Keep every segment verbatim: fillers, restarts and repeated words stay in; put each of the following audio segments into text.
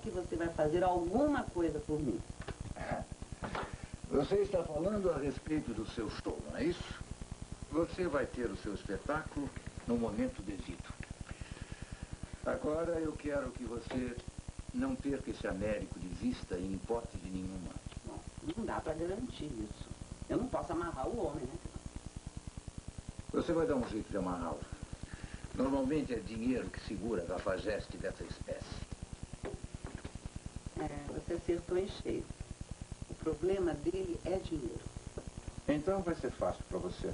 que você vai fazer alguma coisa por mim. Você está falando a respeito do seu show, não é isso? Você vai ter o seu espetáculo no momento devido. Agora eu quero que você não perca esse Américo de vista em hipótese nenhuma. Bom, não dá para garantir isso. Eu não posso amarrar o homem, né? Você vai dar um jeito de amarrá-lo. Normalmente é dinheiro que segura a cafajeste dessa espécie. É, você acertou em cheio. O problema dele é dinheiro. Então vai ser fácil para você.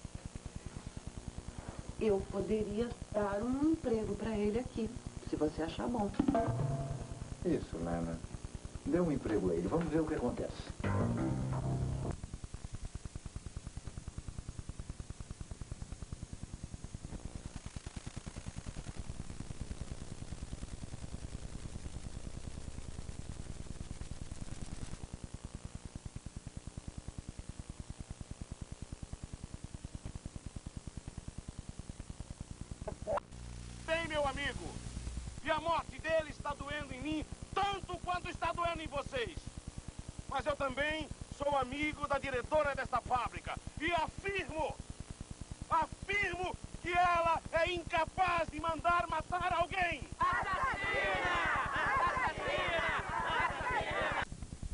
Eu poderia dar um emprego para ele aqui, se você achar bom. Isso, Lana. Dê um emprego a ele. Vamos ver o que acontece. Bem, meu amigo, e a morte dele está doendo em mim tanto quanto está doendo em vocês. Mas eu também sou amigo da diretora desta fábrica e afirmo, afirmo que ela é incapaz de mandar matar alguém. Assassina! Assassina! Assassina!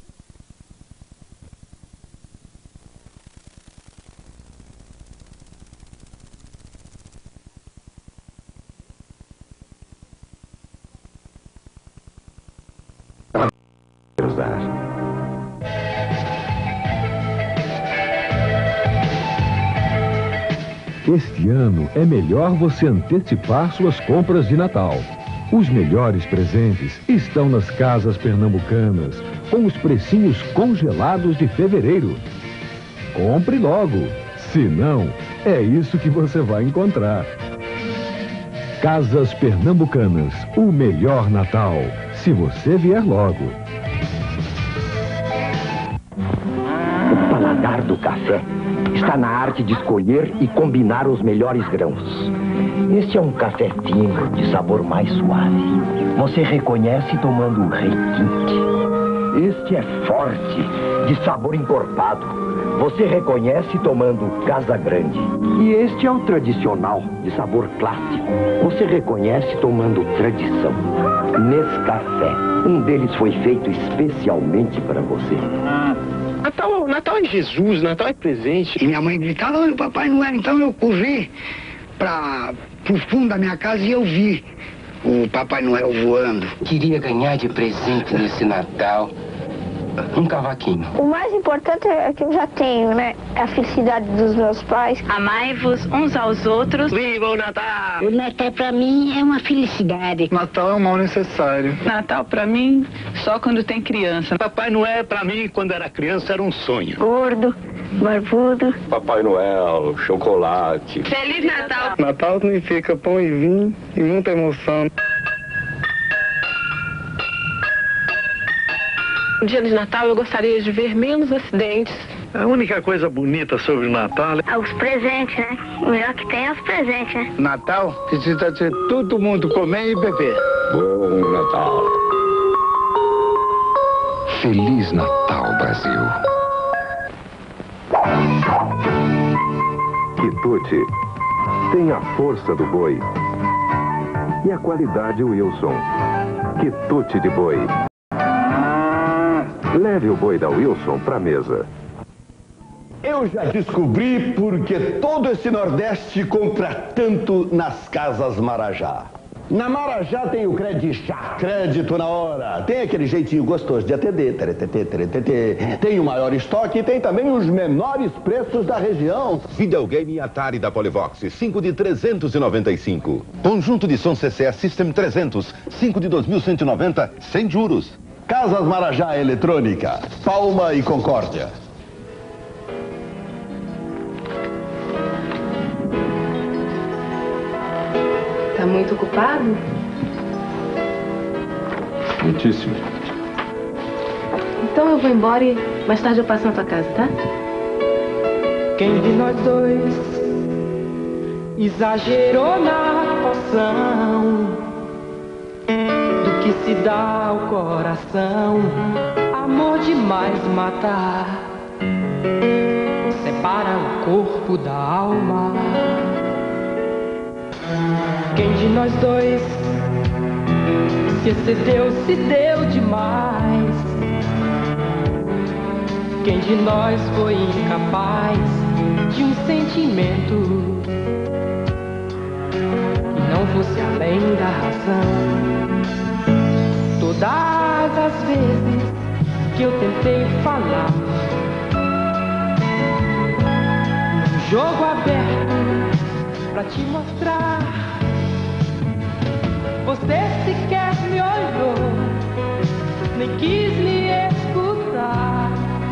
Este ano é melhor você antecipar suas compras de Natal. Os melhores presentes estão nas casas pernambucanas, com os precinhos congelados de fevereiro. Compre logo, senão é isso que você vai encontrar. Casas Pernambucanas, o melhor Natal, se você vier logo. O paladar do café está na arte de escolher e combinar os melhores grãos. Este é um café fino, de sabor mais suave. Você reconhece tomando o requinte. Este é forte, de sabor encorpado. Você reconhece tomando Casa Grande. E este é o tradicional, de sabor clássico. Você reconhece tomando tradição. Nescafé. Um deles foi feito especialmente para você. Natal, Natal é Jesus, Natal é presente. E minha mãe gritava, oi, Papai Noel. Então eu corri para o fundo da minha casa e eu vi o Papai Noel voando. Queria ganhar de presente nesse Natal um cavaquinho. O mais importante é que eu já tenho, né? A felicidade dos meus pais. Amai-vos uns aos outros. Viva o Natal! O Natal pra mim é uma felicidade. Natal é um mal necessário. Natal pra mim só quando tem criança. Papai Noel pra mim quando era criança era um sonho. Gordo, barbudo. Papai Noel, chocolate. Feliz Natal! Natal significa pão e vinho e muita emoção. No dia de Natal eu gostaria de ver menos acidentes. A única coisa bonita sobre o Natal é os presentes, né? O melhor que tem é os presentes, né? Natal precisa de todo mundo comer e beber. Bom Natal. Feliz Natal, Brasil. Quitute tem a força do boi e a qualidade Wilson. Quitute de boi. Leve o boi da Wilson pra mesa. Eu já descobri porque todo esse Nordeste compra tanto nas Casas Marajá. Na Marajá tem o Crédito, crédito na hora. Tem aquele jeitinho gostoso de atender. Teretetê, teretetê. Tem o maior estoque e tem também os menores preços da região. Videogame Atari da Polivox, cinco de trezentos e noventa e cinco. Conjunto de som C C E System trezentos, cinco de dois mil cento e noventa, sem juros. Casas Marajá Eletrônica, Palma e Concórdia. Tá muito ocupado? Muitíssimo. Então eu vou embora e mais tarde eu passo na tua casa, tá? Quem de nós dois exagerou na poção? que se dá ao coração, amor demais matar, separa o corpo da alma. Quem de nós dois se excedeu, se deu demais? Quem de nós foi incapaz de um sentimento que não fosse além da razão? Todas as vezes que eu tentei falar, um jogo aberto pra te mostrar, você sequer me olhou, nem quis me escutar.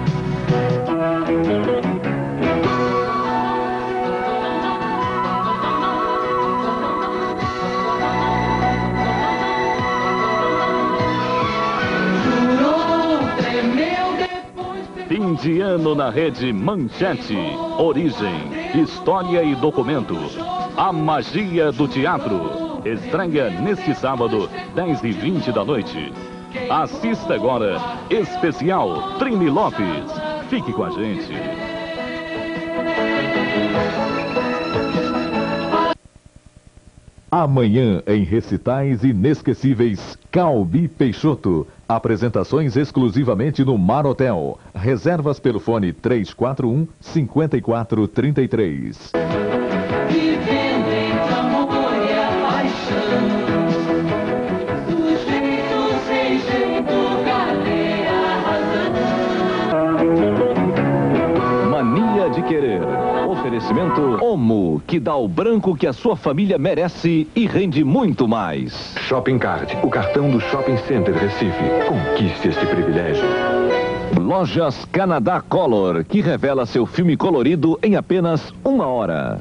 Fim de ano na Rede Manchete. Origem, história e documento. A magia do teatro. Estreia neste sábado, dez e vinte da noite. Assista agora, especial Trini Lopes. Fique com a gente. Amanhã, em recitais inesquecíveis, Calbi Peixoto. Apresentações exclusivamente no Mar Hotel. Reservas pelo fone três quatro um, cinco quatro três três. Vivendo entre amor e a paixão, sujeito sem jeito, cadê a razão? Mania de querer. Oferecimento Omo, que dá o branco que a sua família merece e rende muito mais. Shopping Card, o cartão do Shopping Center Recife. Conquiste este privilégio. Lojas Canadá Color, que revela seu filme colorido em apenas uma hora.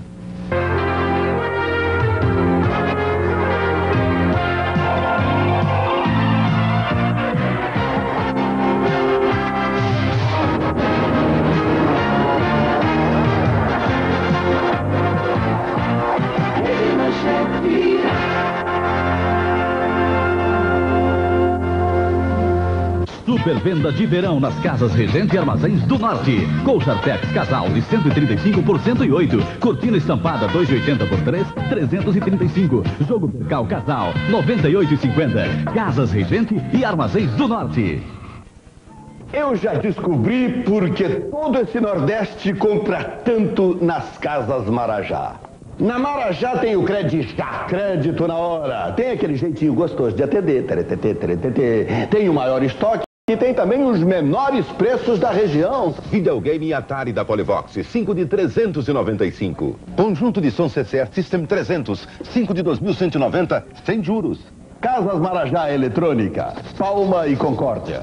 Super venda de verão nas Casas Regente e Armazéns do Norte. Colchartex Casal de cento e trinta e cinco por cento e oito. Cortina estampada dois e oitenta por três, trezentos e trinta e cinco. Jogo Percal Casal noventa e oito e cinquenta. Casas Regente e Armazéns do Norte. Eu já descobri porque todo esse Nordeste compra tanto nas Casas Marajá. Na Marajá tem o crédito já, crédito na hora. Tem aquele jeitinho gostoso de atender. Tem o maior estoque. E tem também os menores preços da região. Videogame Atari da Polivox, cinco de trezentos e noventa e cinco. Conjunto de som C C R System trezentos, cinco de dois mil cento e noventa, sem juros. Casas Marajá Eletrônica, Palma e Concórdia.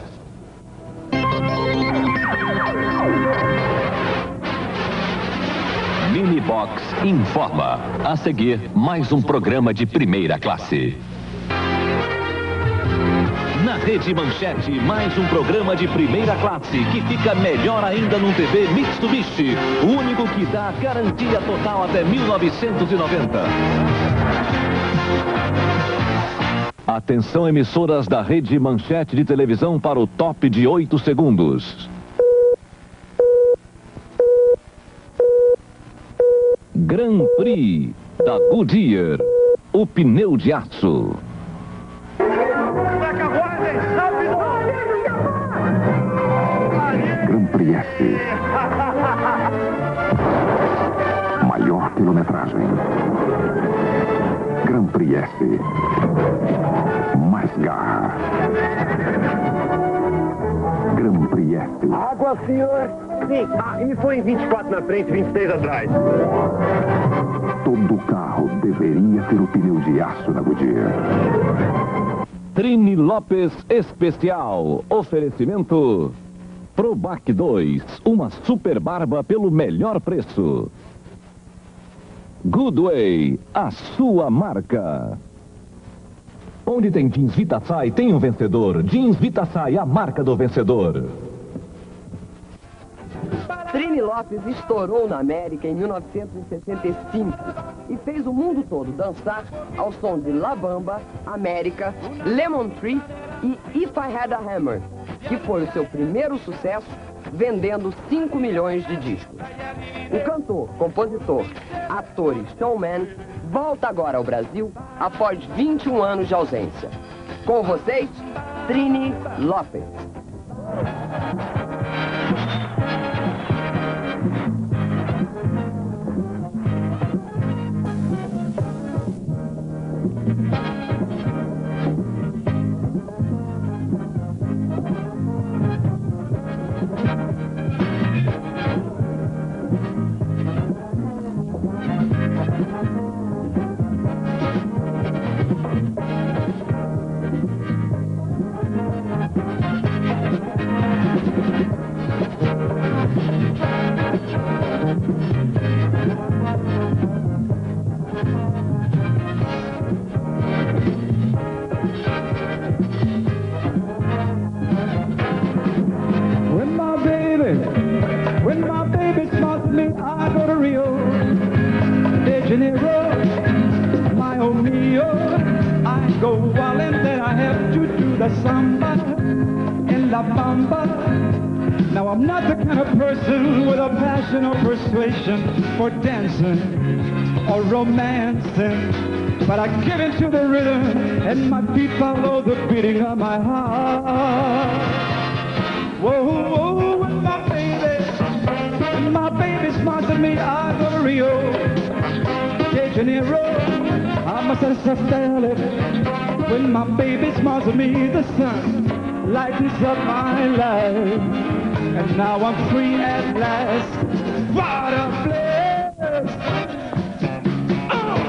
Minibox informa. A seguir, mais um programa de primeira classe. Na Rede Manchete, mais um programa de primeira classe que fica melhor ainda num T V Mitsubishi, o único que dá garantia total até mil novecentos e noventa. Atenção, emissoras da Rede Manchete de televisão para o top de oito segundos. Grand Prix da Goodyear, o pneu de aço. Grand Prix S. Maior quilometragem. Grand Prix S. Mais garra. Grand Prix S. Água, senhor? Sim. Ah, e foi em vinte e quatro na frente, vinte e seis atrás. Todo carro deveria ter o pneu de aço da Goodyear. Trini Lopes Especial. Oferecimento Probac dois, uma super barba pelo melhor preço. Goodway, a sua marca. Onde tem jeans Vitasai, tem um vencedor. Jeans Vitasai, a marca do vencedor. Trini Lopes estourou na América em mil novecentos e sessenta e cinco. e fez o mundo todo dançar ao som de La Bamba, América, Lemon Tree e If I Had a Hammer, que foi o seu primeiro sucesso, vendendo cinco milhões de discos. O cantor, compositor, ator e showman volta agora ao Brasil após vinte e um anos de ausência. Com vocês, Trini Lopes. Now I'm not the kind of person with a passion or persuasion for dancing or romancing, but I get into the rhythm and my feet follow the beating of my heart. Whoa, whoa, when my baby, when my baby smiles at me, I go to Rio de Janeiro. I'm a Sestele. When my baby smiles at me, the sun lightens up my life, and now I'm free at last. What a bliss! Oh!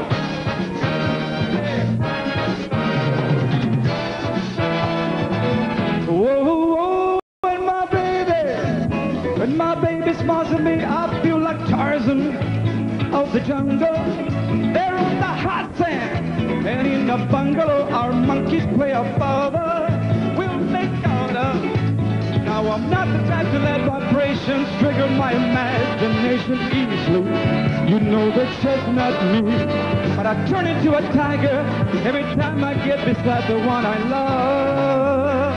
Whoa, whoa, when my baby, when my baby smiles at me, I feel like Tarzan of the jungle. There on the hot sand, and in the bungalow, our monkeys play above us. Now I'm not the type to let vibrations trigger my imagination easily. You know the chestnut me, but I turn into a tiger every time I get beside the one I love.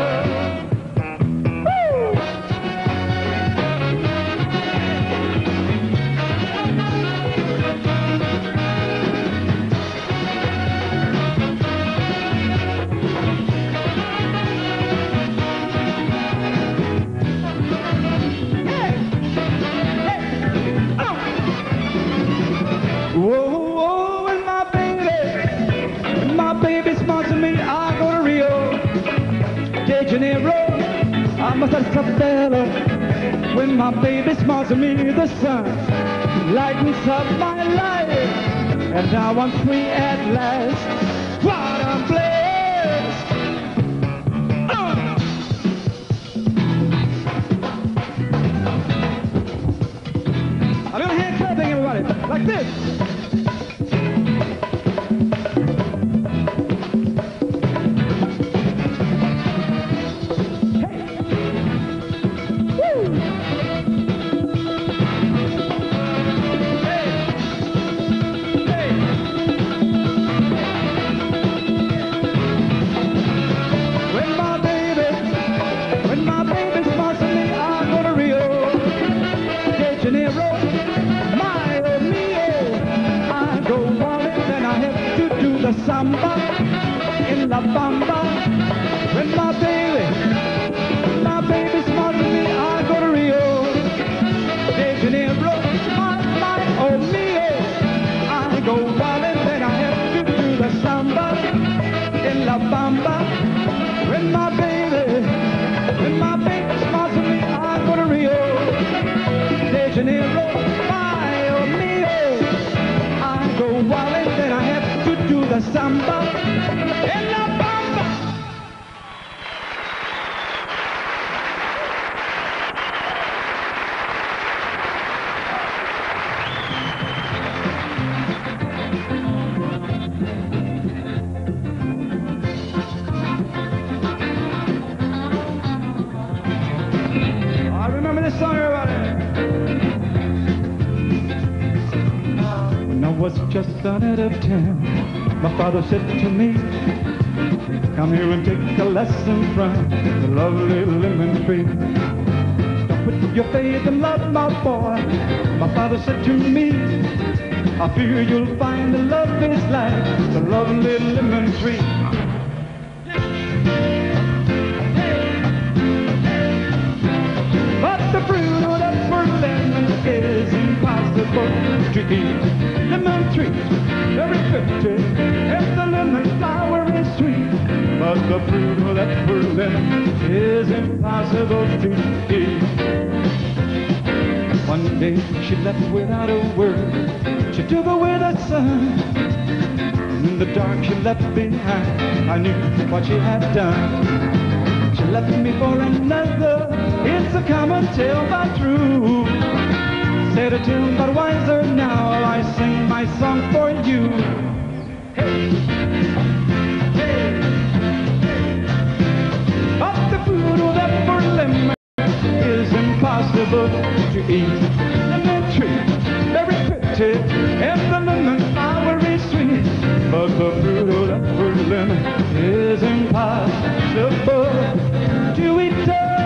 Whoa, whoa, when my baby, when my baby smiles at me, I go to Rio de Janeiro. I'm a Sestele. When my baby smiles at me, the sun lightens up my life, and now I'm free at last. What a bliss! Uh. A little hand clapping, everybody, like this. Samba in La Bamba. When my baby, my baby smiles at me, I go to Rio de Janeiro. My, my, oh mio, I go wild and then I have to do the samba in La Bamba. When my baby, when my baby smiles at me, I go to Rio de Janeiro. My, oh mio, I go wild and then I have to do the samba in La Bamba. I remember this song, everybody. When I was just a lad of ten, my father said to me, come here and take a lesson from the lovely lemon tree. Don't put your faith in love, my boy, my father said to me, I fear you'll find the love is like the lovely lemon tree. But the fruit of that poor lemon is impossible to eat. Lemon tree, very pretty, if the lemon flower is sweet. But the fruit of that poor lemon is impossible to eat. One day she left without a word. She took away the sun. In the dark she left behind. I knew what she had done. She left me for another. It's a common tale but true. Said a tune but wiser now. I sing my song for you. Hey, hey, hey. But the fruit of that poor lemon is impossible to eat. Lemon tree, very pretty, if the lemon flower is sweet. But the fruit of that poor lemon is impossible to eat.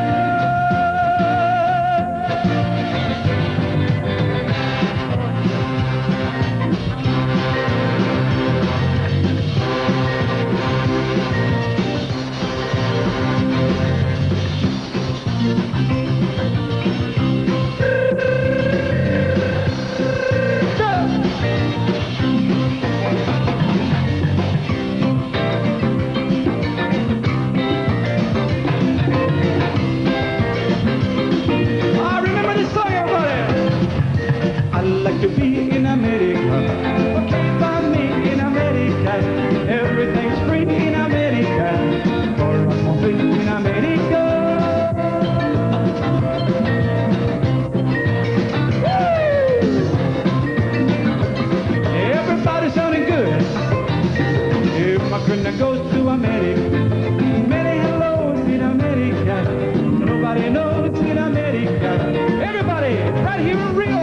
To be in America, okay, by me in America, everything's free in America, for us won't be in America. Woo! Everybody's sounding good. If my friend goes to America, many hellos in America, nobody knows in America. Everybody, right here in Rio.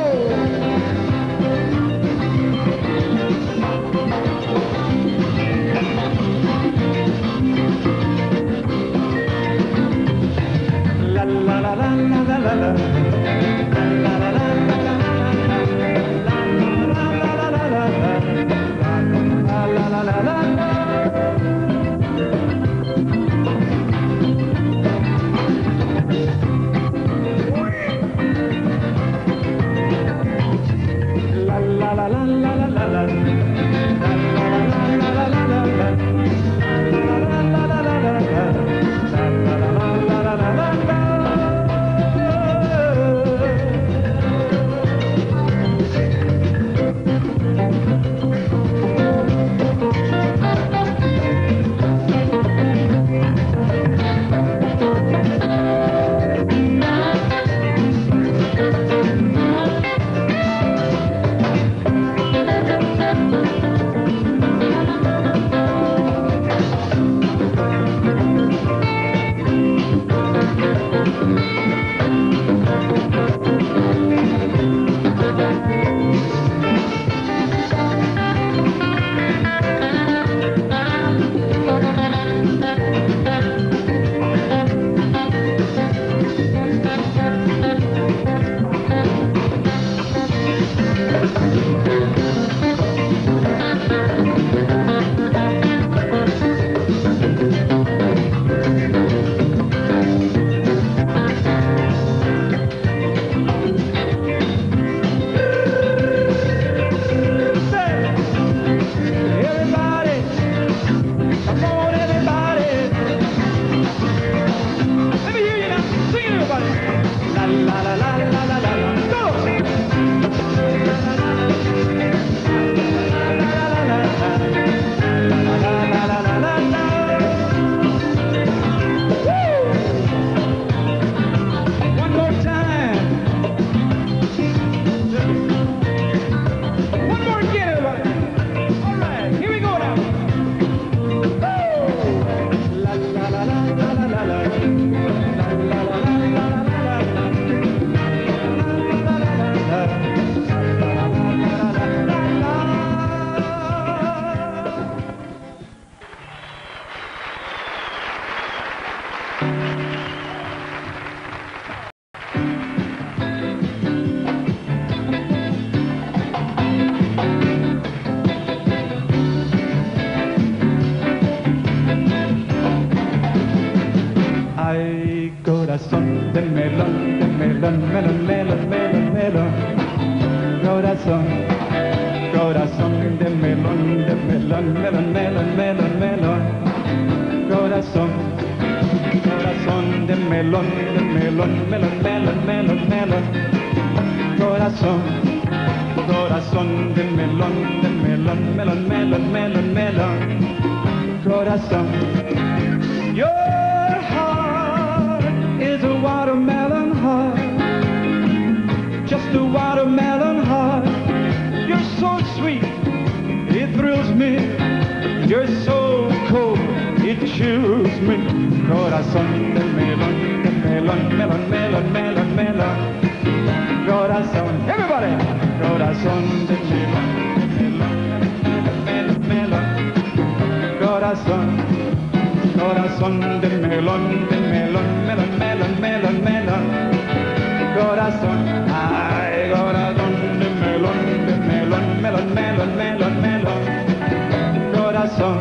Ay, corazón de melón, de melón, melón, melón, melón, melón. Corazón, corazón de melón, de melón, melón, melón, melón, melón. Corazón, corazón de melón, de melón, melón, melón, melón, melón. Corazón, corazón de melón, de melón, melón, melón, melón, melón. Corazón. Your heart is a watermelon heart, just a watermelon heart. You're so sweet, it thrills me. You're so cold, it chills me. Corazón de melón, de melón, melón, melón, melón, melón. Corazón, everybody. Corazón de melón, de melón, melón, melón. Corazón. Corazón de melón, de melón, melón, melón, melón, melón. Corazón, ay, corazón de melón, de melón, melón, melón, melón, melón. Corazón.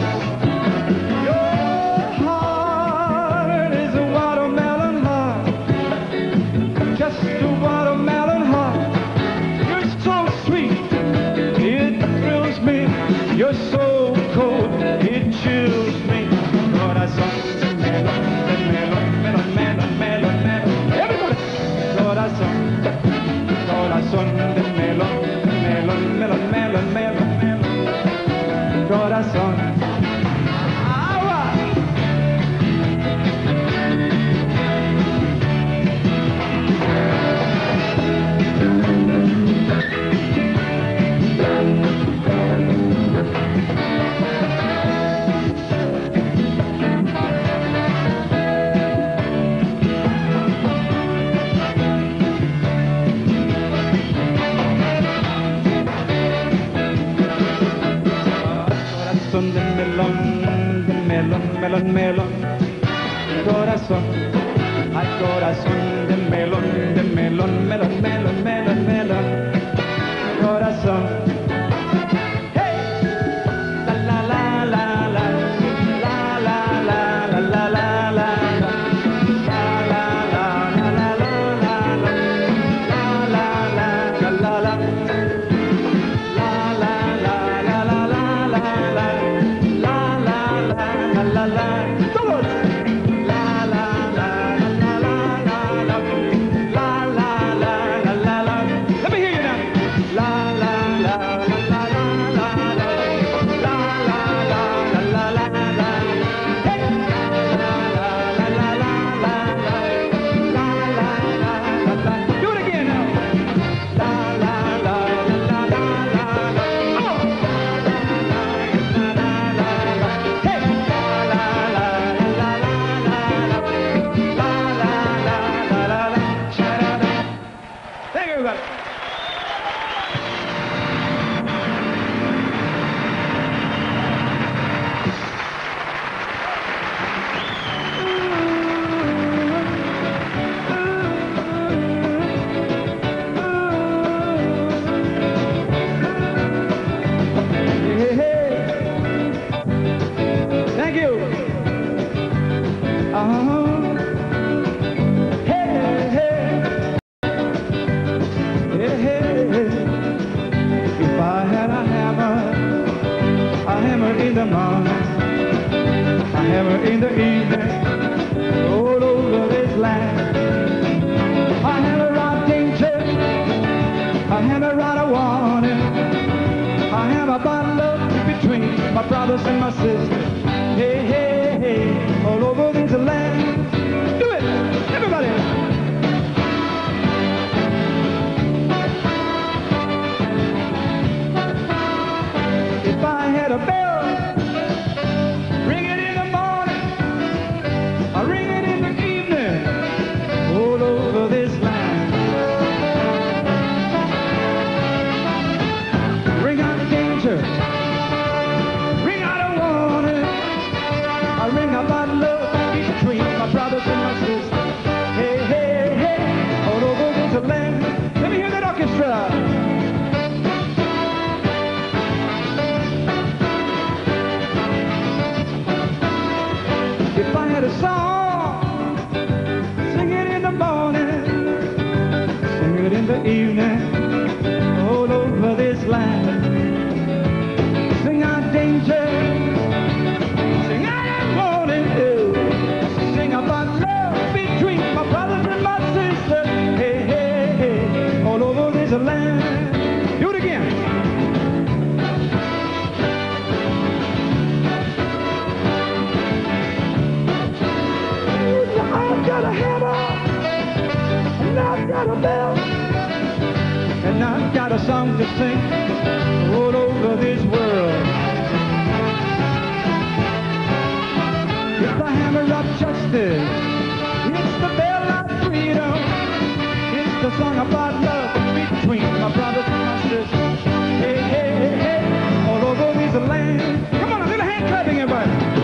Your heart is a watermelon heart, just a watermelon heart. You're so sweet, it thrills me. You're so cold, it chills me. Corazón de melón, de melón, melón, melón, melón, melón. Everybody. Corazón, corazón de melón, de melón, melón, melón, melón, melón. Corazón. Corazón de melón, de melón, melón, melón. Corazón, ay, corazón de melón, de melón, melón, melón, melón, melón. Corazón. Hey, la la la la la, la la la la la la la, la la la la la la la, la la la la la la. La la, todos. La la la la la la la, la la la la la la. Let me hear you now. La la la la la la la, la la la la la la. Hey. La la la la la la, la la la la la. Do it again now. La la la la la la la. Oh. La la la la la. Hey. Thank you, everybody. Hey, hey. Thank you. Uh-huh. Hey, hey. Hey, hey. If I had a hammer, a hammer in the morning, a hammer in the evening, all over this land. A hammer out danger, a hammer out a warning, a hammer about love between my brothers and my sisters. Hey, hey, hey, all over this land. Do it, everybody. If I had a bell, ring it in the morning, I ring it in the evening, all over this land. Ring out danger, ring out a warning. evening all over this land. Sing out danger, sing out warning, sing about love between my brothers and my sisters. Hey, hey, hey, all over this land. Do it again. I've got a hammer, and I've got a bell, and I've got a song to sing all over this world. It's the hammer of justice, it's the bell of freedom, it's the song about love between my brothers and my sisters. Hey, hey, hey, hey, all over this land. Come on, a little hand clapping, everybody.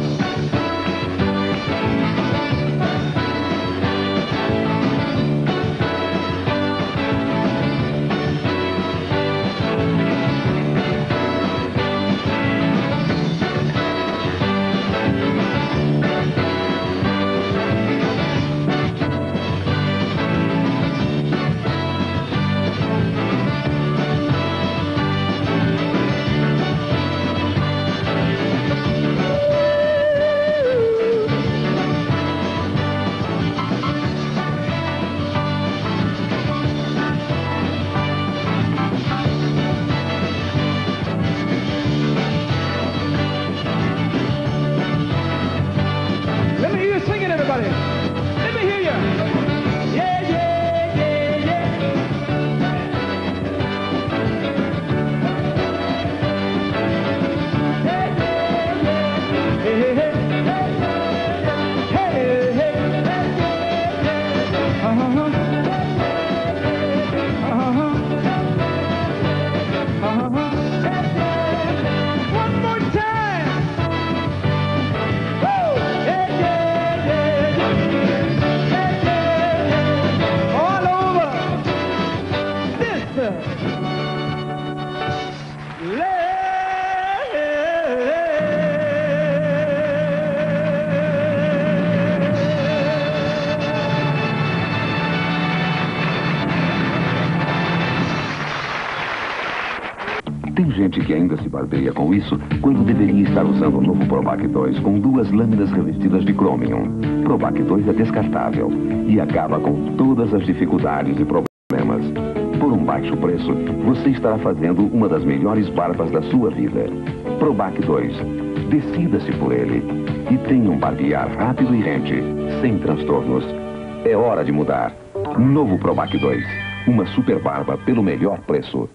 Tem gente que ainda se barbeia com isso quando deveria estar usando o novo Probac dois com duas lâminas revestidas de Chromium. Probac dois é descartável e acaba com todas as dificuldades e problemas. Por um baixo preço, você estará fazendo uma das melhores barbas da sua vida. Probac dois. Decida-se por ele e tenha um barbear rápido e rente, sem transtornos. É hora de mudar. Novo Probac dois. Uma super barba pelo melhor preço.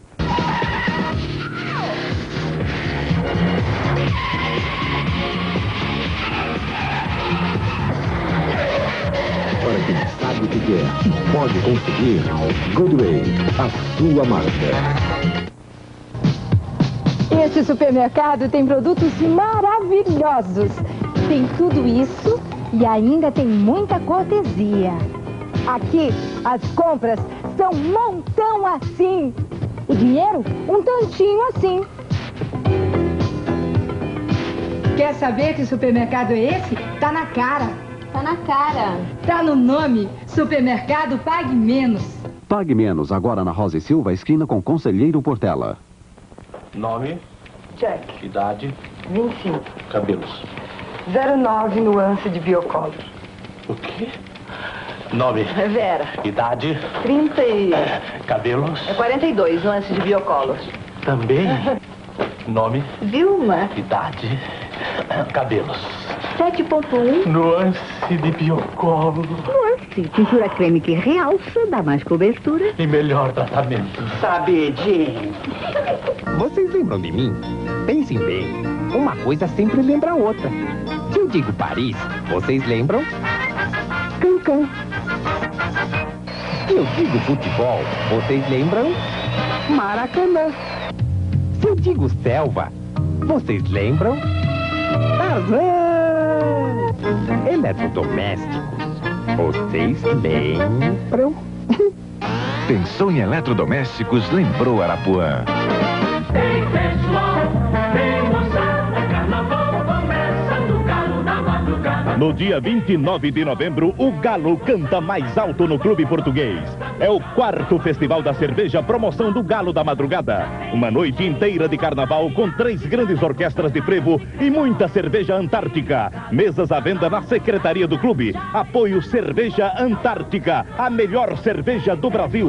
Para quem sabe o que quer e pode conseguir, Goodway, a sua marca. Este supermercado tem produtos maravilhosos. Tem tudo isso e ainda tem muita cortesia. Aqui, as compras são um montão assim. O dinheiro, um tantinho assim. Quer saber que supermercado é esse? Tá na cara. Tá na cara. Tá no nome. Supermercado Pague Menos. Pague Menos, agora na Rosa e Silva, esquina com Conselheiro Portela. Nome? Check. Idade? vinte e cinco. Cabelos? zero nove nuance de biocolor. O quê? Nome? Vera. Idade? trinta e... Cabelos? É quarenta e dois, nuance de biocolor. Também? Nome? Vilma. Idade? Cabelos? sete ponto um. Nuance de biocolor. Nuance. Tintura creme que realça, dá mais cobertura. E melhor tratamento. Sabe, Jim? Vocês lembram de mim? Pensem bem. Uma coisa sempre lembra a outra. Se eu digo Paris, vocês lembram? Cancã. Se eu digo futebol, vocês lembram? Maracanã. Se eu digo selva, vocês lembram? Tarzan. Eletrodomésticos, vocês lembram? Pensou em eletrodomésticos, lembrou Arapuã. Tem pessoal, tem moçada, carnaval começa no galo da madrugada. No dia vinte e nove de novembro, o Galo canta mais alto no Clube Português. É o quarto Festival da Cerveja, promoção do Galo da Madrugada. Uma noite inteira de carnaval com três grandes orquestras de frevo e muita cerveja antártica. Mesas à venda na secretaria do clube. Apoio Cerveja Antártica, a melhor cerveja do Brasil.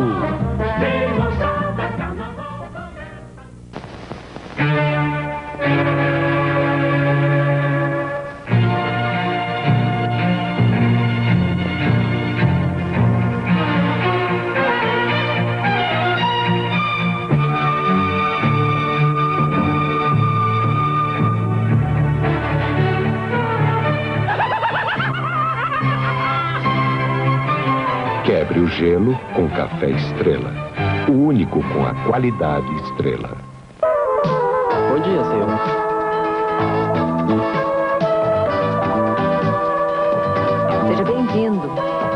Quebre o gelo com Café Estrela. O único com a qualidade Estrela. Bom dia, senhor. Seja bem-vindo.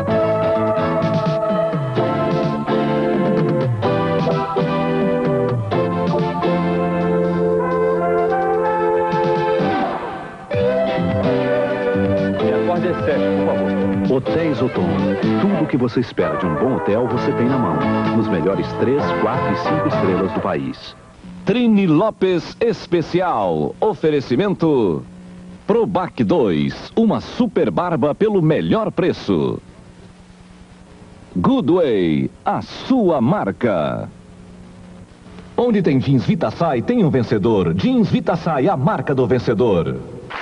Me acorde às sete, por favor. Hotéis Otom. Tudo o que você espera de um bom hotel você tem na mão. Nos melhores três, quatro e cinco estrelas do país. Trini Lopes Especial. Oferecimento Probac dois. Uma super barba pelo melhor preço. Goodway, a sua marca. Onde tem jeans Vitasai, tem um vencedor. Jeans Vitasai, a marca do vencedor.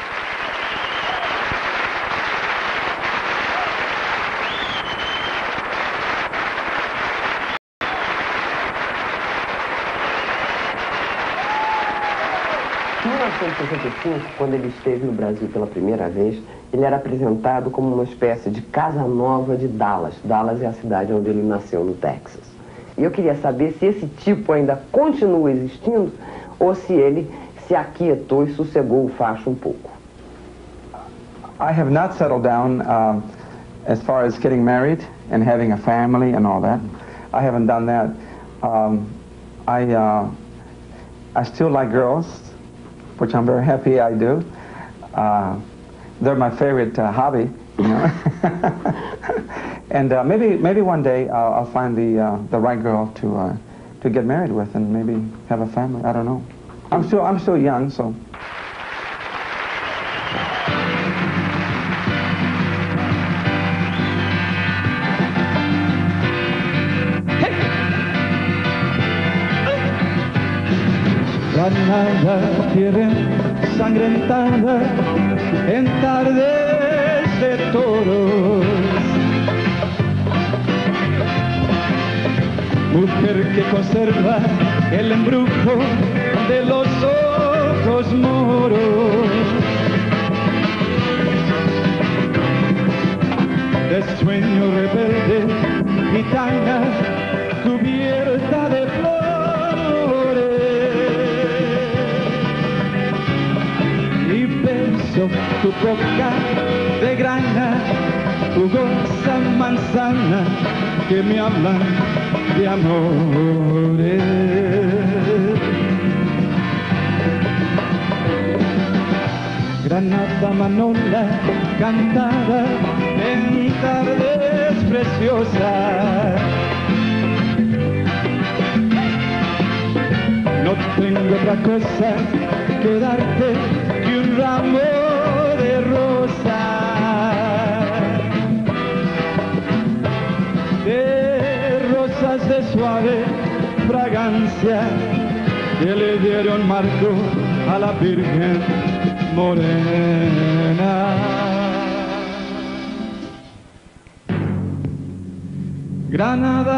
Em mil novecentos e sessenta e cinco, quando ele esteve no Brasil pela primeira vez, ele era apresentado como uma espécie de casa nova de Dallas. Dallas é a cidade onde ele nasceu, no Texas. E eu queria saber se esse tipo ainda continua existindo ou se ele se aquietou e sossegou o facho um pouco. I have not settled down um, as far as getting married and having a family and all that. I haven't done that. Um, I, uh, I still like girls, which I'm very happy I do. Uh, they're my favorite uh, hobby, you know. And uh, maybe maybe one day I'll, I'll find the uh, the right girl to uh, to get married with and maybe have a family. I don't know. I'm still I'm still young, so. Granada, tierra ensangrentada en tardes de toros. Mujer que conserva el embrujo de los ojos moros. De sueño rebelde, gitana, cubierta de flores. Y beso tu boca de grana, jugosa manzana, que me hablan de amores. Granada Manola, cantada en tardes preciosas. No tengo otra cosa que darte que un ramo de rosas. De suave fragancia que le dieron marco a la Virgen morena. Granada,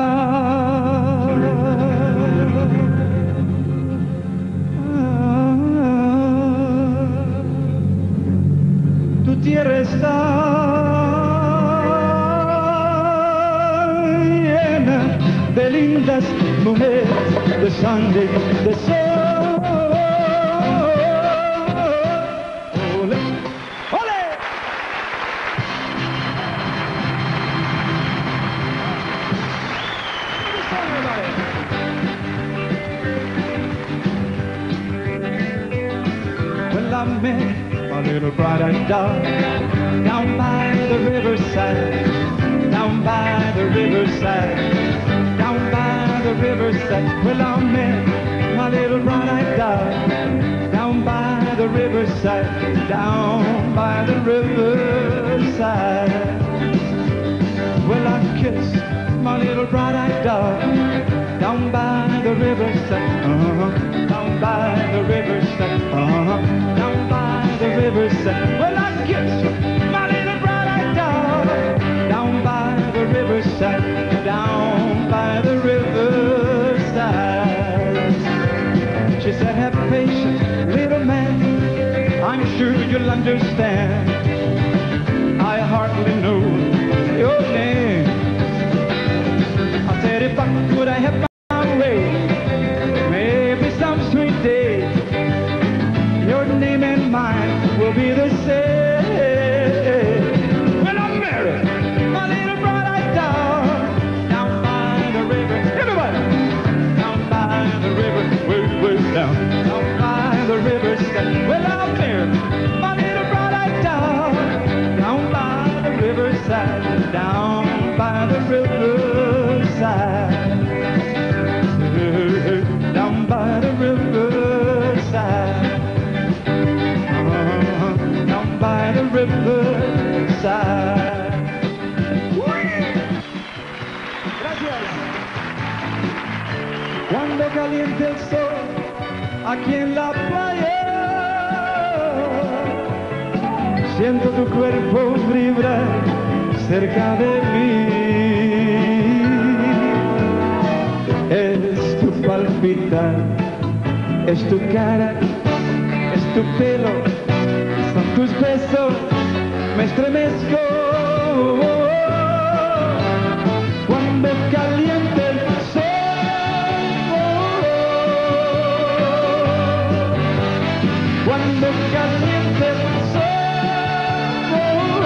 tu tierra está de lindas mujeres, de sangre, de sol. Ole, ole. Well, I met a little bright-eyed dog down riverside, down by the riverside, down by the riverside. Well, I met my little brown-eyed dove, down by the riverside, down by the riverside. Well, I kissed my little bright-eyed dove, down by the riverside, uh-huh, down by the riverside, uh-huh, down by the riverside. Well, I kissed my little bright-eyed dove, down by the riverside, down by the riverside. She said, have patience, little man, I'm sure you'll understand. I hardly know your name. I said, if I could, I have my way. Maybe some sweet day, your name and mine will be the same. When I'm married, my little bright-eyed dove, down by the river. Everybody, down by the river, way, way down, down by the riverside. Well, I'm married, my little bright-eyed dove, down by the riverside, down by the riverside, down by the riverside, uh-huh, down by the riverside. Gracias. Cuando caliente el sol aquí en la playa, siento tu cuerpo vibrar cerca de mí. Es tu palpitar, es tu cara, es tu pelo, son tus besos, me estremezco. Cuando caliente el sol, cuando caliente el sol,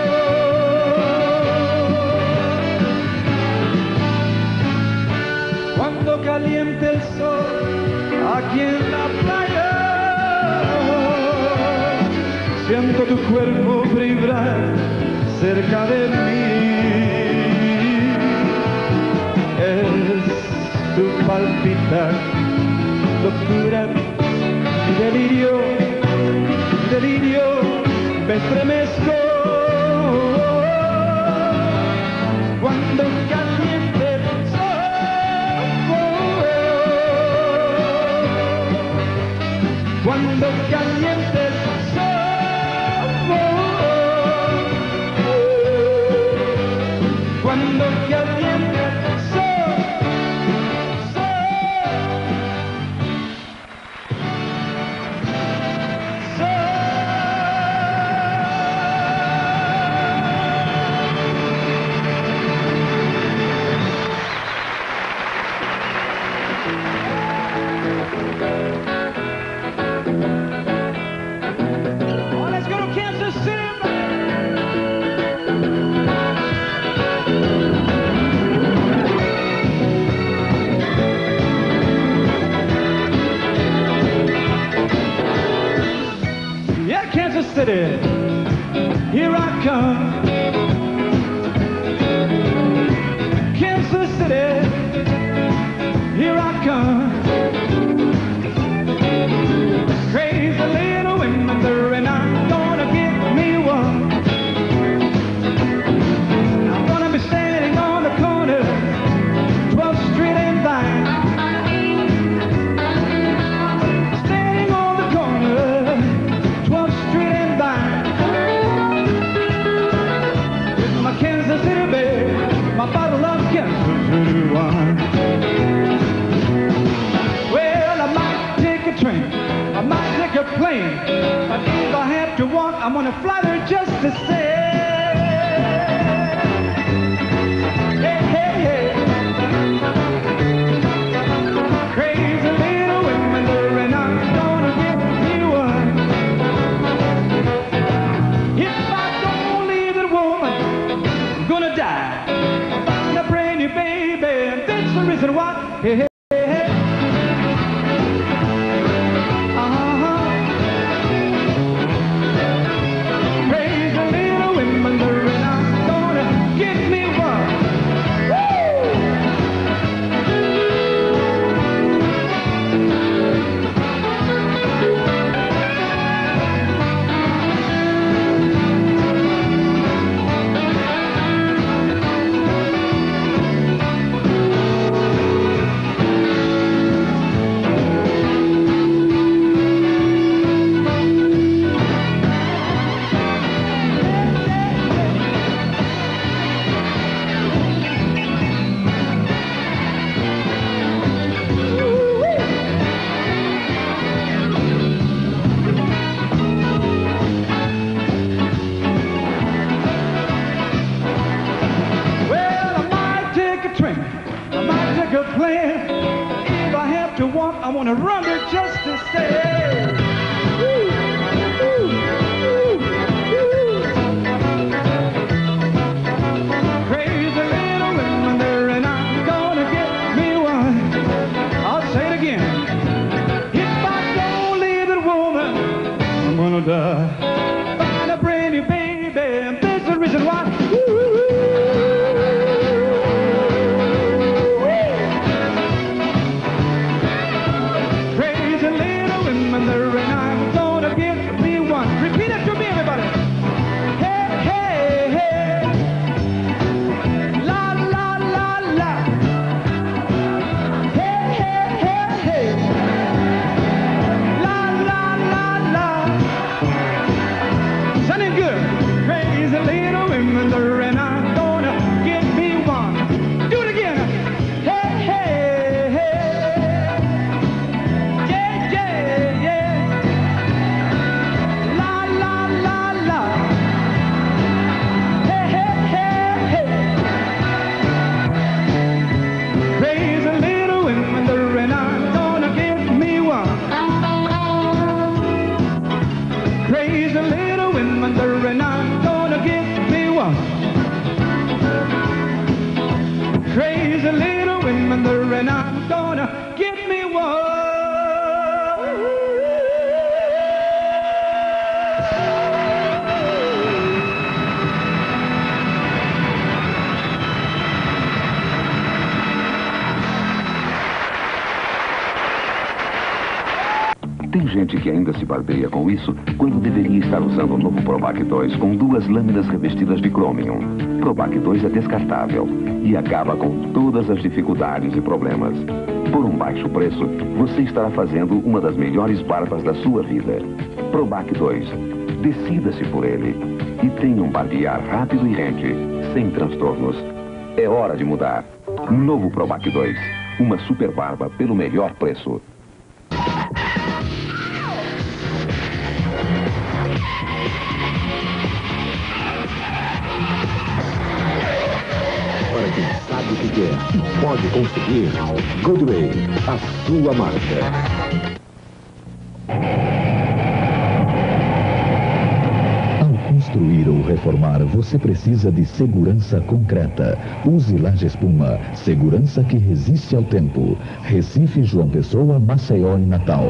cuando caliente el sol aquí en la playa, siento tu cuerpo vibrar cerca de mí. Es tu palpitar, locura y delirio, delirio, me estremezco. Cuando caliente el sol, cuando caliente el sol, cuando caliente el sol, City, here I come. Kansas City, here I come. Crazy little women there, and I'm gonna get me one. I'm gonna be standing on the corner, twelfth Street and Vine. Standing on the corner, twelfth Street and Vine. With my Kansas City babe, my bottle of Kansas City wine. Well, I might take a train, I might take a plane, but if I have to walk, I'm gonna fly there just to say. Hey, hey, hey. Crazy little women there, and I'm gonna get me one. If I don't leave that woman, I'm gonna die. I'll find a brand new baby, and that's the reason why. Hey, hey, hey. Uh-huh. Crazy little women there, and I'm gonna walk, I want to run there just to say, woo, woo, woo, woo. Crazy little women there, and I'm gonna get me one. I'll say it again. If I don't leave that woman, I'm gonna die. Find a brand new baby, and there's the reason why. Tem gente que ainda se barbeia com isso quando deveria estar usando o novo Probac dois com duas lâminas revestidas de Chromium. Probac dois é descartável e acaba com todas as dificuldades e problemas. Por um baixo preço, você estará fazendo uma das melhores barbas da sua vida. Probac dois. Decida-se por ele e tenha um barbear rápido e rente, sem transtornos. É hora de mudar. Novo Probac dois. Uma super barba pelo melhor preço. Para quem sabe o que quer e pode conseguir, Goodway, a sua marca. Ao construir ou reformar, você precisa de segurança concreta. Use Laje Espuma, segurança que resiste ao tempo. Recife, João Pessoa, Maceió e Natal.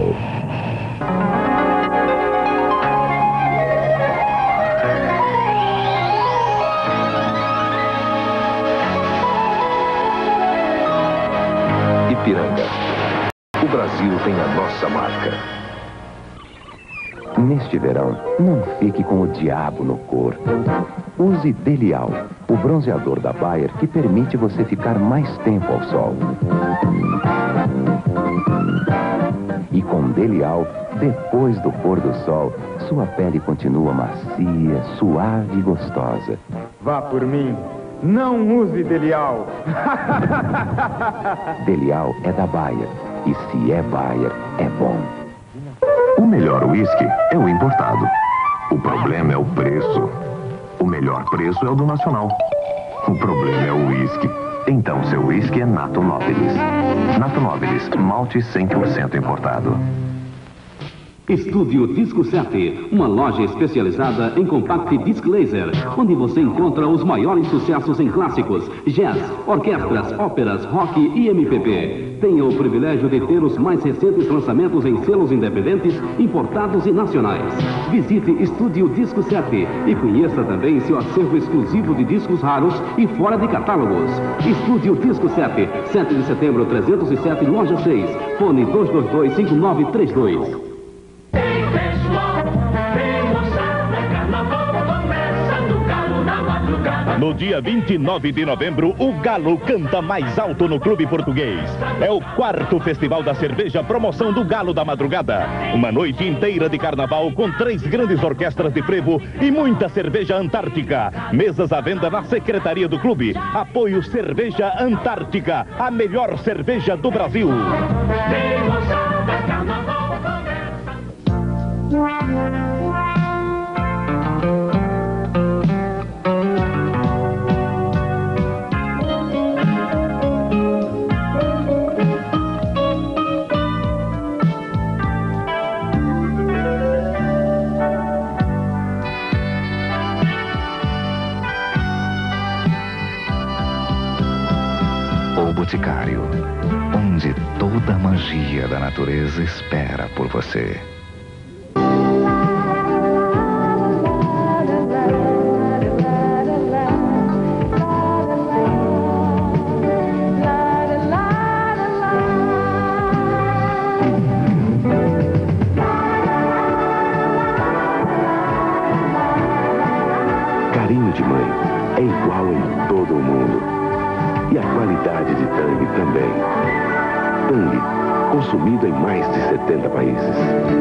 Ipiranga. O Brasil tem a nossa marca. Neste verão, não fique com o diabo no corpo. Use Delial, o bronzeador da Bayer que permite você ficar mais tempo ao sol. E com Delial, depois do pôr do sol, sua pele continua macia, suave e gostosa. Vá por mim. Não use Delial. Delial é da Bayer. E se é Bayer, é bom. O melhor uísque é o importado. O problema é o preço. O melhor preço é o do nacional. O problema é o uísque. Então seu uísque é Nato Nobilis. Nato Nobilis, malte cem por cento importado. Estúdio Disco sete, uma loja especializada em compact disc laser, onde você encontra os maiores sucessos em clássicos, jazz, orquestras, óperas, rock e M P B. Tenha o privilégio de ter os mais recentes lançamentos em selos independentes, importados e nacionais. Visite Estúdio Disco sete e conheça também seu acervo exclusivo de discos raros e fora de catálogos. Estúdio Disco sete, sete de setembro trezentos e sete, loja seis, fone dois dois dois, cinco nove três dois. No dia vinte e nove de novembro, o Galo canta mais alto no Clube Português. É o quarto Festival da Cerveja, promoção do Galo da Madrugada. Uma noite inteira de carnaval com três grandes orquestras de frevo e muita cerveja antártica. Mesas à venda na Secretaria do Clube. Apoio Cerveja Antártica, a melhor cerveja do Brasil. Boticário, onde toda a magia da natureza espera por você. Carinho de mãe é igual em todo o mundo. E a qualidade de Tang também. Tang, consumido em mais de setenta países.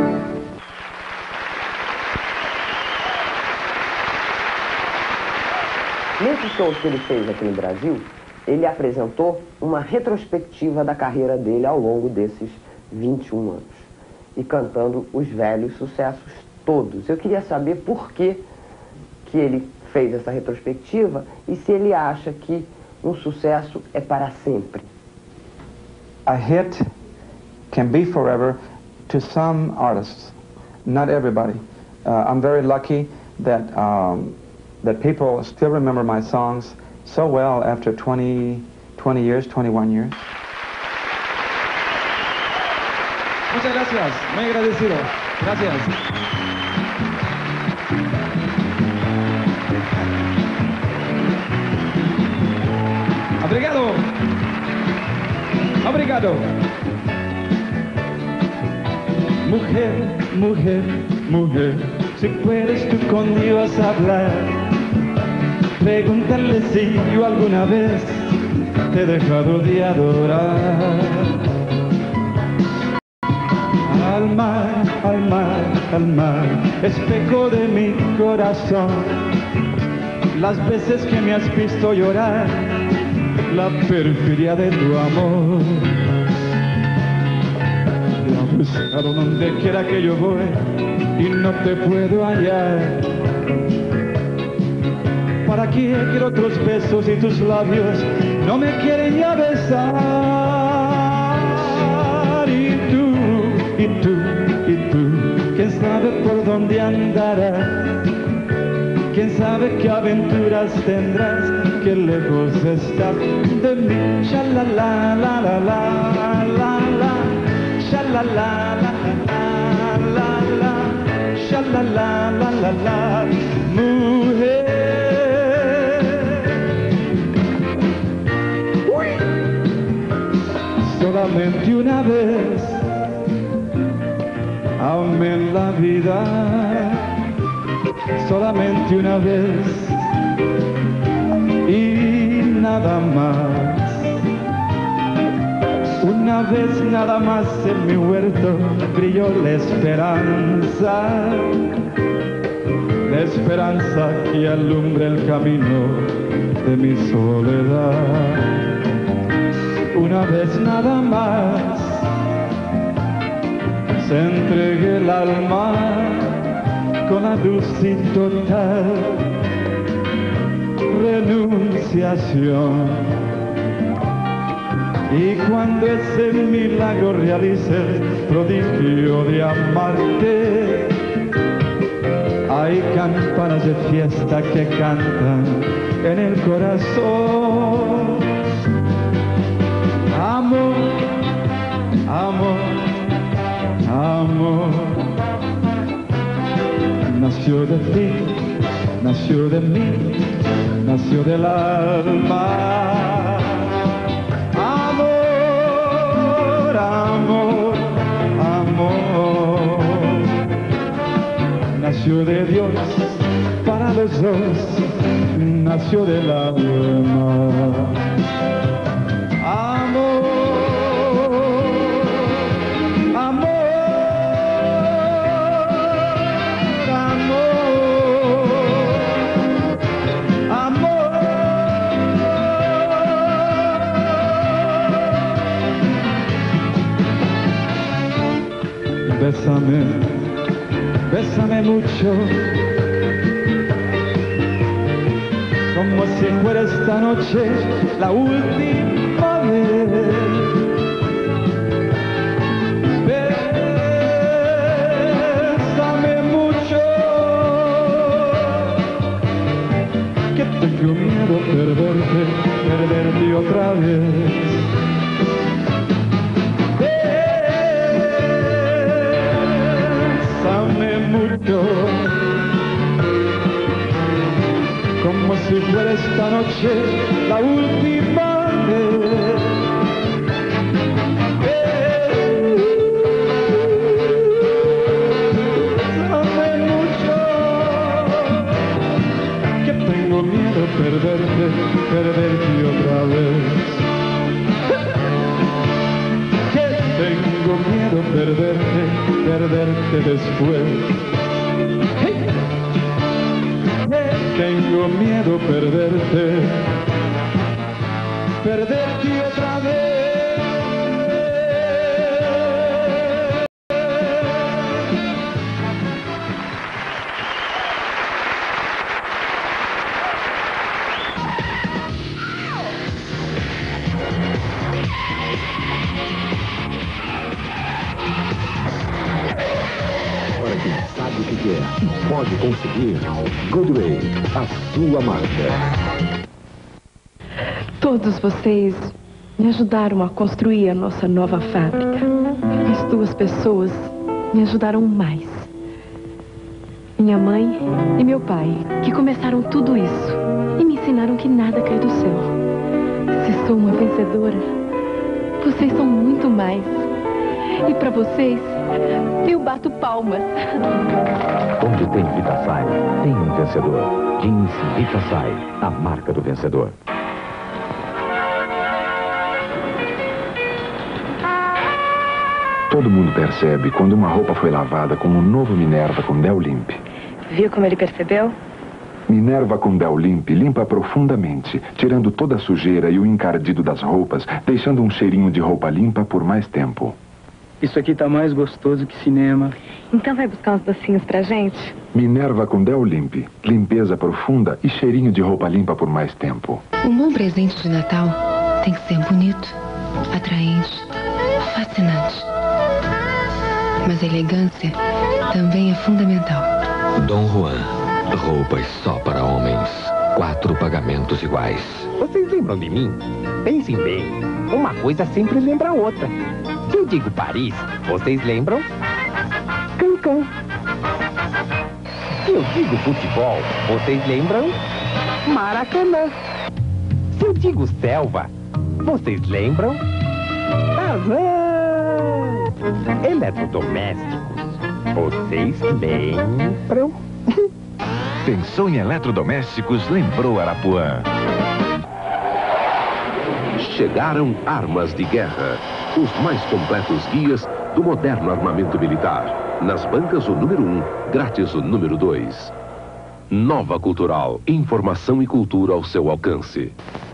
Nesses shows que ele fez aqui no Brasil, ele apresentou uma retrospectiva da carreira dele ao longo desses vinte e um anos. E cantando os velhos sucessos todos. Eu queria saber por que, que ele fez essa retrospectiva e se ele acha que um sucesso é para sempre. A hit can be forever to some artists, not everybody. Uh, I'm very lucky that um, that people still remember my songs so well after twenty, twenty years, twenty-one years. Muchas gracias, muy agradecido. Gracias. Obrigado. Obrigado. Mujer, mujer, mujer, si puedes tú con Dios hablar, pregúntale si yo alguna vez te he dejado de adorar. Al mar, al mar, al mar, espejo de mi corazón, las veces que me has visto llorar, la perfidia de tu amor. La buscaron donde quiera que yo voy y no te puedo hallar. ¿Para qué quiero otros besos y tus labios no me quieren ya besar? Y tú, y tú, y tú, quién sabe por dónde andarás, quién sabe qué aventuras tendrás, que lejos estás de mí. Sha la la la la la la la, sha la la la la la la, sha la la la la la, mujer. Solamente una vez amé la vida, solamente una vez y nada más. Una vez nada más en mi huerto brilló la esperanza, la esperanza que alumbra el camino de mi soledad. Una vez nada más se entregué el alma con la luz y total renunciación. Y cuando ese milagro realicé, prodigio de amarte, hay campanas de fiesta que cantan en el corazón. Amor, amor, amor, nació de ti, nació de mí, nació del alma. Amor, amor, amor, nació de Dios para los dos, nació del alma. Amor, amor, amor, amor. Bésame, bésame mucho, como si fuera esta noche la última vez. Bésame mucho, que tengo miedo perderte, perderte otra vez. noche, la última vez. Hace mucho que tengo miedo a perderte, perderte otra vez. Que tengo miedo a perderte, perderte después. Tengo miedo a perderte, perderte otra vez. Para quem sabe o que quer e pode conseguir, Goodway, a sua marca. Todos vocês me ajudaram a construir a nossa nova fábrica. Mas duas pessoas me ajudaram mais. Minha mãe e meu pai, que começaram tudo isso e me ensinaram que nada cai do céu. Se sou uma vencedora, vocês são muito mais. E para vocês, eu bato palmas. Onde tem Vitasay, tem um vencedor. Jeans Vitasay, a marca do vencedor. Todo mundo percebe quando uma roupa foi lavada com o novo Minerva com Del Limp. Viu como ele percebeu? Minerva com Del Limp limpa profundamente, tirando toda a sujeira e o encardido das roupas, deixando um cheirinho de roupa limpa por mais tempo. Isso aqui tá mais gostoso que cinema. Então vai buscar uns docinhos pra gente? Minerva com Del Limp, limpeza profunda e cheirinho de roupa limpa por mais tempo. Um bom presente de Natal tem que ser bonito, atraente, fascinante. Mas a elegância também é fundamental. Dom Juan, roupas só para homens. Quatro pagamentos iguais. Vocês lembram de mim? Pensem bem. Uma coisa sempre lembra a outra. Se eu digo Paris, vocês lembram? Cancã. Se eu digo futebol, vocês lembram? Maracanã. Se eu digo selva, vocês lembram? Tarzan. Eletrodomésticos, vocês lembram? Pensou em eletrodomésticos, lembrou Arapuã. Chegaram armas de guerra. Os mais completos guias do moderno armamento militar. Nas bancas, o número um, grátis o número dois. Nova Cultural. Informação e cultura ao seu alcance.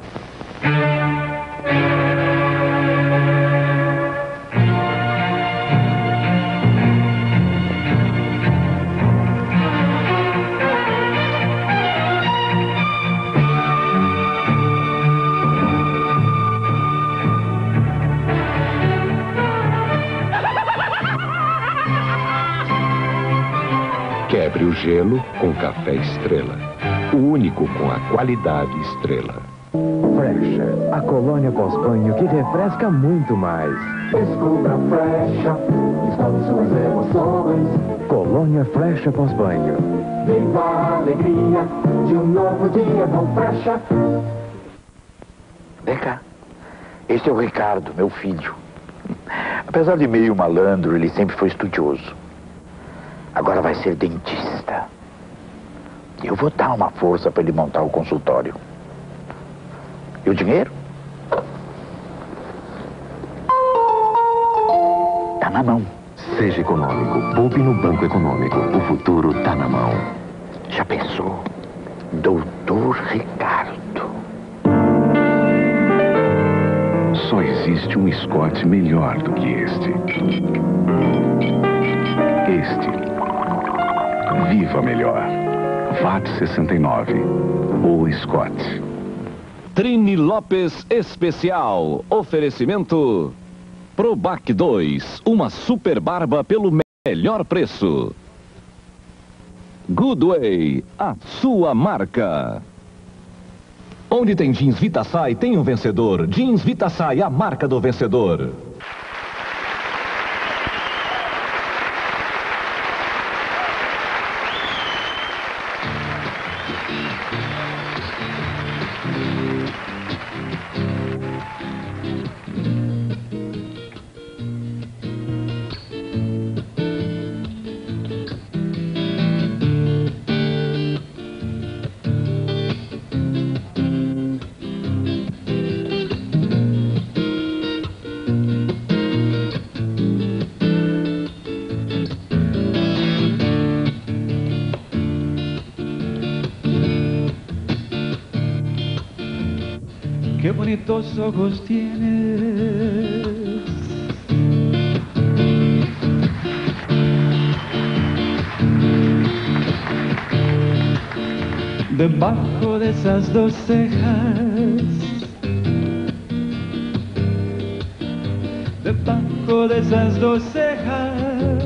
Quebre o gelo com Café Estrela. O único com a qualidade Estrela. Frecha, a colônia pós-banho que refresca muito mais. Descubra Frecha, escolhe suas emoções. Colônia Frecha pós-banho. Viva a alegria de um novo dia com Frecha. Vem cá. Este é o Ricardo, meu filho. Apesar de meio malandro, ele sempre foi estudioso. Agora vai ser dentista. Eu vou dar uma força para ele montar o consultório. E o dinheiro? Tá na mão. Seja econômico. Poupe no Banco Econômico. O futuro tá na mão. Já pensou? Doutor Ricardo. Só existe um Scott melhor do que este. Este. Viva melhor. V A T sessenta e nove. O Scott. Trini Lopes Especial. Oferecimento Probac dois. Uma super barba pelo melhor preço. Goodway. A sua marca. Onde tem jeans Vitasay, tem um vencedor. Jeans Vitasay, a marca do vencedor. qué bonitos ojos tienes. Debajo de esas dos cejas, debajo de esas dos cejas,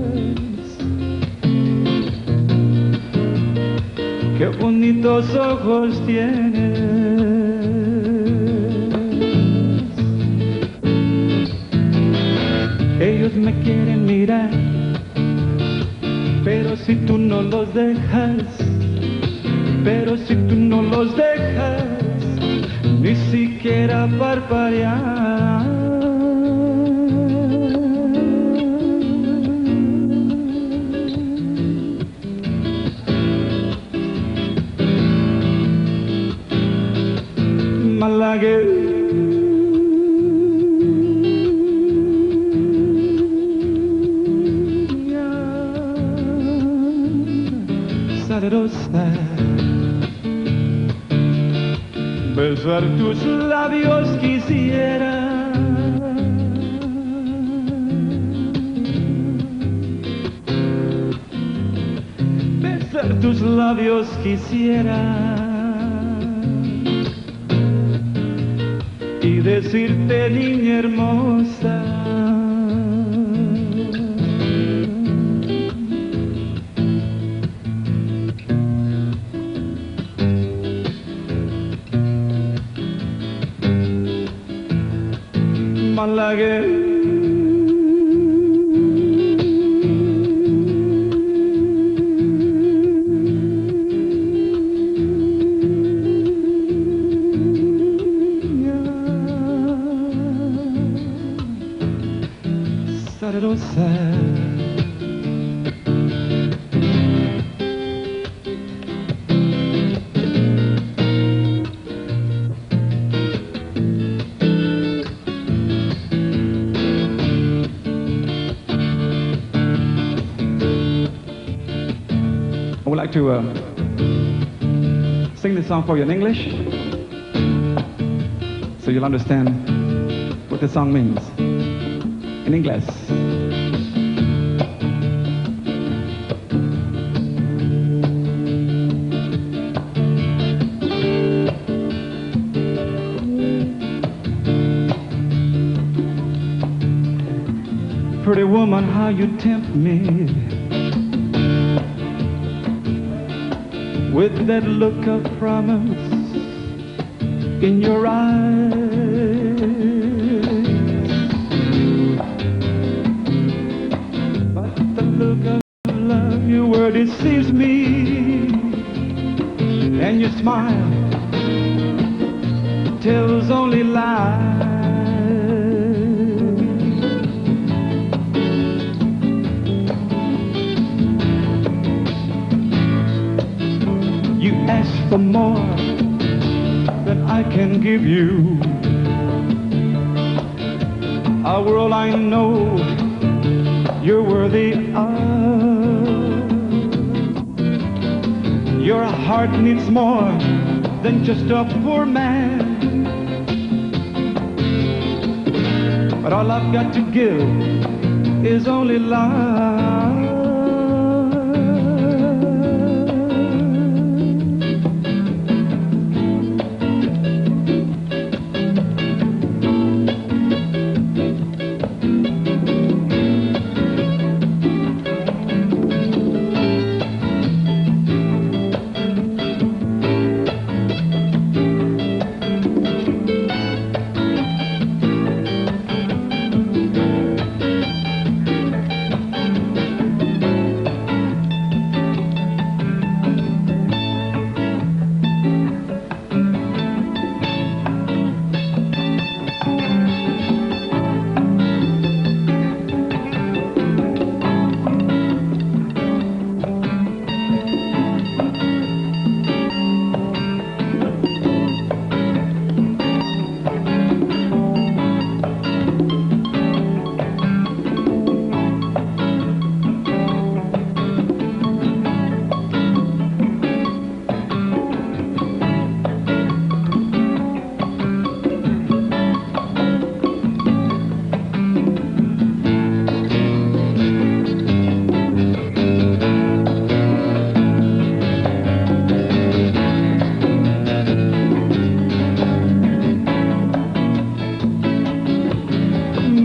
qué bonitos ojos tienes. Ellos me quieren mirar, pero si tú no los dejas, pero si tú no los dejas, ni siquiera parpadear. Malagueña, salerosa, besar tus labios quisiera, besar tus labios quisiera y decirte, niña hermosa, malagueña, salerosa. I would like to uh, sing this song for you in English, so you'll understand what this song means in English. Pretty woman, how you tempt me with that look of promise in your eyes. But the look of love, your word deceives me, and your smile tells only lies. Ask for more than I can give you. A world I know you're worthy of. Your heart needs more than just a poor man. But all I've got to give is only love.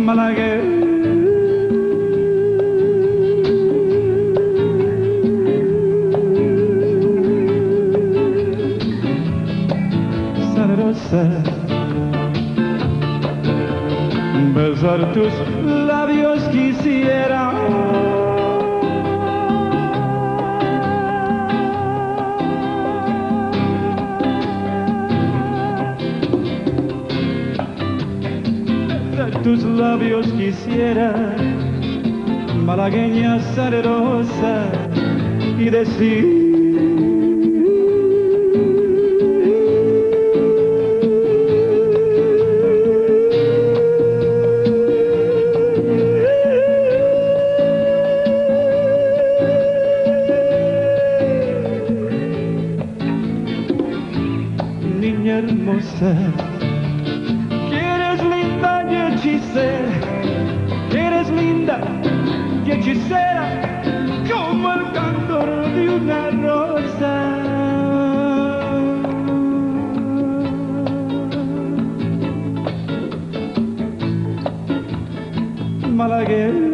malagueña. Besar tus labios quisiera. Besar tus labios quisiera, malagueña salerosa, y decir: que eres linda y hechicera, que eres linda y hechicera, como el cantor de una rosa. Malagueña.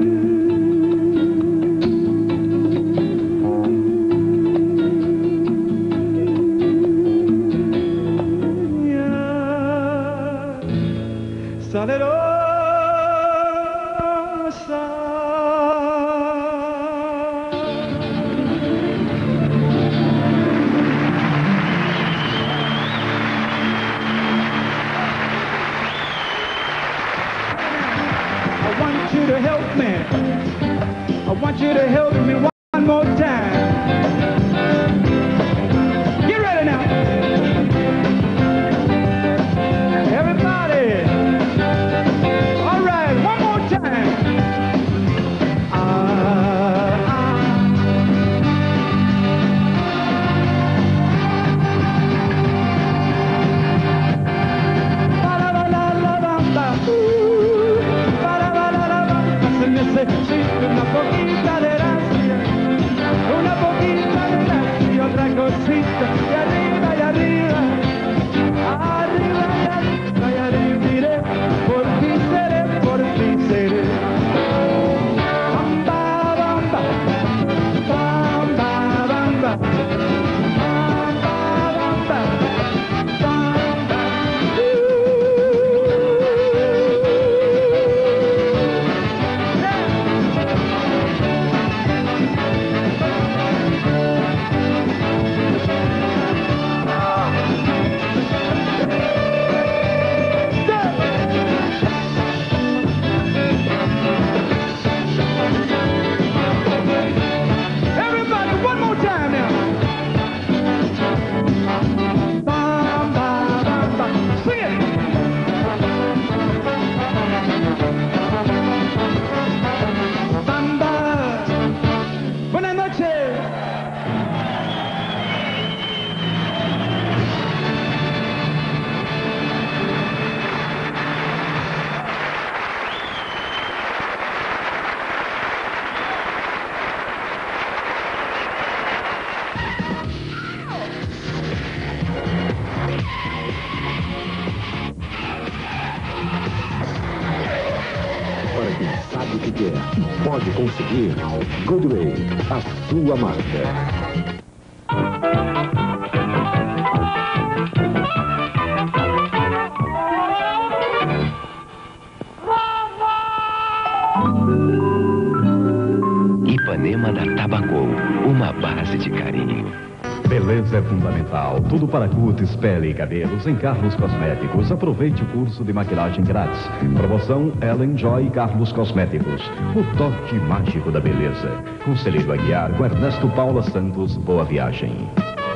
Pode conseguir Goodway, a sua marca. Ipanema da Tabacol, uma base de carinho. Beleza é fundamental. Tudo para cutis, pele e cabelos em Carlos Cosméticos. Aproveite o curso de maquilagem grátis. Promoção Ellen Joy Carlos Cosméticos. O toque mágico da beleza. Conselheiro Aguiar com Ernesto Paula Santos. Boa viagem.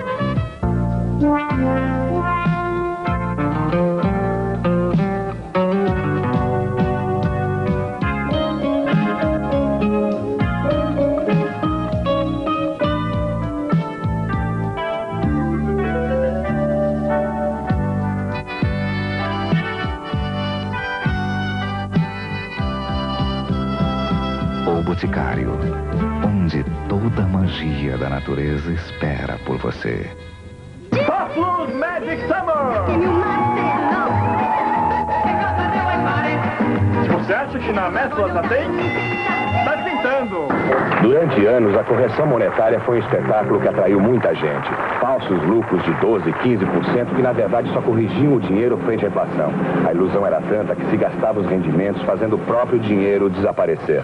Boticário, onde toda a magia da natureza espera por você. Footloose Magic Summer! Se Você acha que na Metla já tem? Tá tentando. Durante anos, a correção monetária foi um espetáculo que atraiu muita gente. Falsos lucros de doze, quinze por cento que, na verdade, só corrigiam o dinheiro frente à inflação. A ilusão era tanta que se gastava os rendimentos fazendo o próprio dinheiro desaparecer.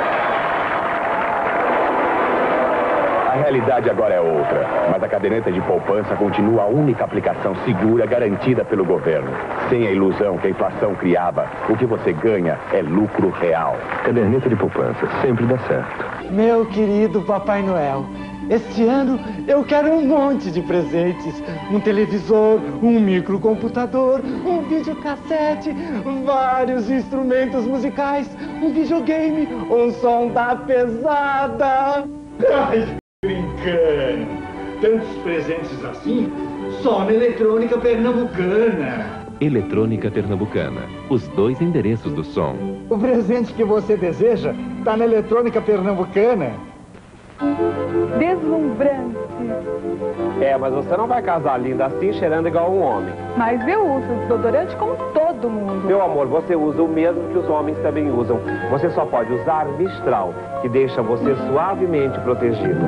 A realidade agora é outra, mas a caderneta de poupança continua a única aplicação segura garantida pelo governo. Sem a ilusão que a inflação criava, o que você ganha é lucro real. Caderneta de poupança sempre dá certo. Meu querido Papai Noel, este ano eu quero um monte de presentes. Um televisor, um microcomputador, um videocassete, vários instrumentos musicais, um videogame, um som da pesada. Ai, brincando. Tantos presentes assim, só na Eletrônica Pernambucana. Eletrônica Pernambucana. Os dois endereços do som. O presente que você deseja está na Eletrônica Pernambucana. Deslumbrante. É, mas você não vai casar linda assim, cheirando igual um homem. Mas eu uso desodorante como todo mundo. Meu amor, você usa o mesmo que os homens também usam. Você só pode usar Mistral, que deixa você suavemente protegida.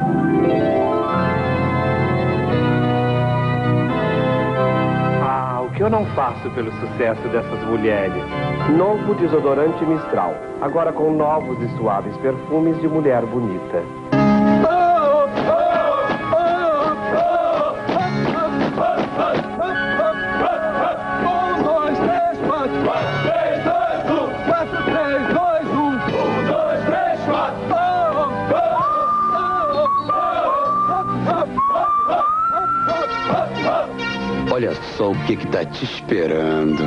Ah, o que eu não faço pelo sucesso dessas mulheres? Novo desodorante Mistral, agora com novos e suaves perfumes de mulher bonita. Olha só o que que tá te esperando.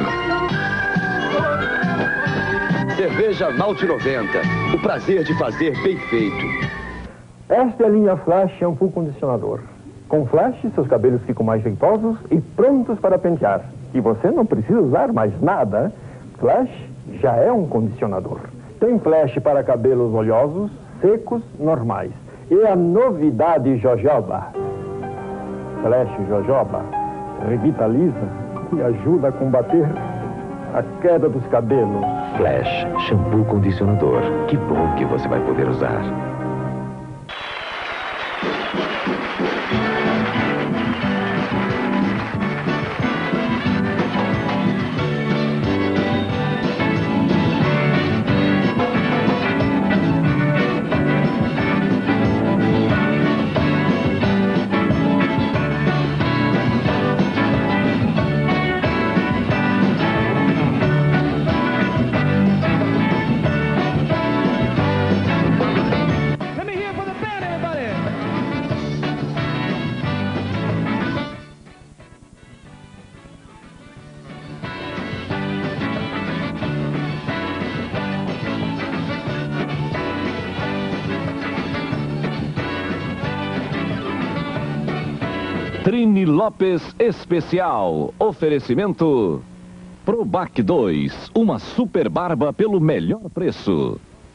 Cerveja Malte noventa. O prazer de fazer bem feito. Esta é a linha Flash Shampoo Condicionador. Com Flash, seus cabelos ficam mais jeitosos e prontos para pentear. E você não precisa usar mais nada. Flash já é um condicionador. Tem Flash para cabelos oleosos, secos, normais. E a novidade Jojoba. Flash Jojoba revitaliza e ajuda a combater a queda dos cabelos. Flash Shampoo Condicionador. Que bom que você vai poder usar. Trini Lopes Especial. Oferecimento Probac dois. Uma super barba pelo melhor preço.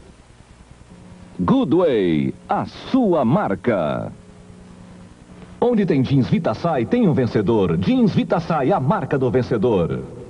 Goodway. A sua marca. Onde tem jeans Vitasai, tem um vencedor. Jeans Vitasai, a marca do vencedor.